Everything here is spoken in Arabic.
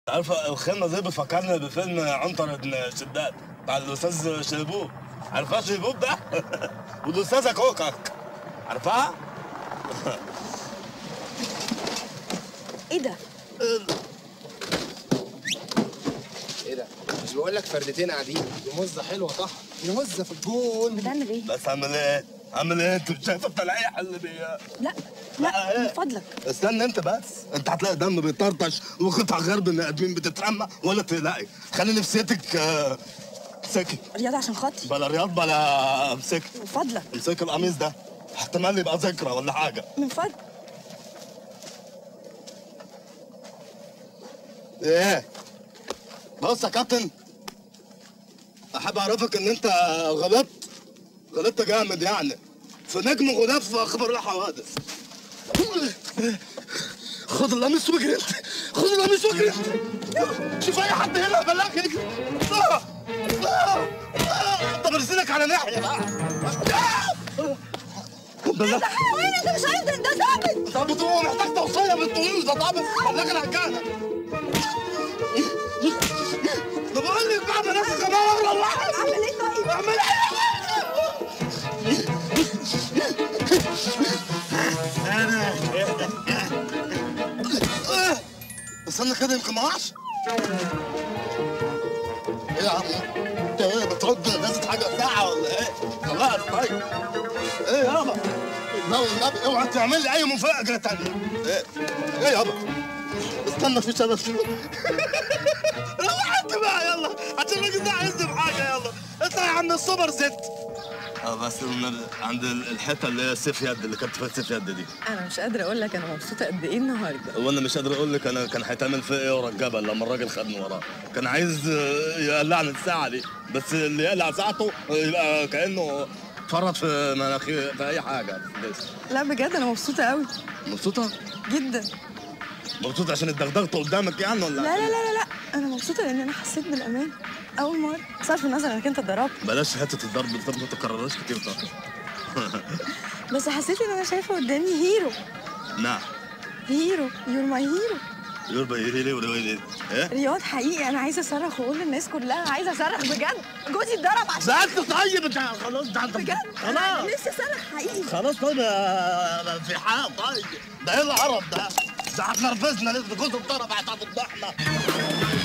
عارفه الخيمه دي بفكرني بفيلم عنتر بن شداد بتاع الاستاذ شيبوب. عارفاه شيبوب ده؟ والاستاذه كوكك عارفاها؟ ايه ده؟ ايه ده؟ مش بقول لك فردتين قاعدين؟ دي مزه حلوه صح؟ دي مزه في الجون. بتعمل ايه؟ بس اعمل ايه؟ اعمل ايه؟ انت مش شايفه التلقيح اللي لا لا من فضلك استنى انت بس، انت هتلاقي دم بيطرطش وقطع غير بني ادمين بتترمى ولا تلاقي. خلي نفسيتك امسكي رياضة عشان خاطري. بلا رياض بلا امسكي من فضلك امسكي القميص ده، احتمال يبقى ذكرى ولا حاجه. من فضلك. ايه؟ بص يا كابتن، احب اعرفك ان انت غلطت جامد يعني في نجم غلاف خبر الحوادث. خد القميص واجري انت، خد القميص واجري انت. شوف اي حد هنا بلاك يجري. طب ارسلك على ناحيه بقى. انت حيوان، انت مش عارف ده ثابت. طب هو محتاج توصيه بالطويل ده طب خليك رجاله. طب اقول لك بقى بلاش كمان والله. اعمل ايه طيب؟ اعمل ايه؟ استنى كده يمكن ما وقعش. ايه يا عم؟ انت ايه بترد نازل حاجه ساعه ولا ايه؟ خلاص طيب. ايه يابا؟ لا والنبي اوعى تعمل لي اي مفاجاه تانيه. ايه يابا؟ استنى في شرف. روح انت بقى يلا عشان الراجل ده عايزني بحاجه. يلا اطلع يا عم السوبر ست. بس عند الحته اللي هي سيف يد اللي كانت فيها سيف يد دي. انا مش قادره اقول لك انا مبسوطه قد ايه النهارده. وانا مش قادر اقول لك انا كان هيتعمل فيا ايه ورا الجبل لما الراجل خدني وراه. كان عايز يقلعني الساعه دي، بس اللي يقلع ساعته يبقى كانه فرط في مناخير في اي حاجه. لا بجد انا مبسوطه قوي. مبسوطه؟ جدا. مبسوطه عشان اتدغدغت قدامك يعني ولا؟ لا لا لا لا انا مبسوطه لان انا حسيت بالامان اول مره. صرف النظر انك انت اتضربت. بلاش حته الضرب دي ما تكررهاش كتير طبعا. بس حسيت ان انا شايفه قدامي هيرو. نعم هيرو، يور ماي هيرو. يور ماي هيرو. ايه؟ رياض حقيقي انا عايزه اصرخ واقول للناس كلها، عايزه اصرخ بجد. جوزي اتضرب عشان زعلت طيب انت خلاص ده انت بجد. خلاص نفسي اصرخ حقيقي. خلاص طيب في حال طيب. ده ايه القرف ده؟ ده هتنرفزنا لسه جوز اتضرب هتفضحنا.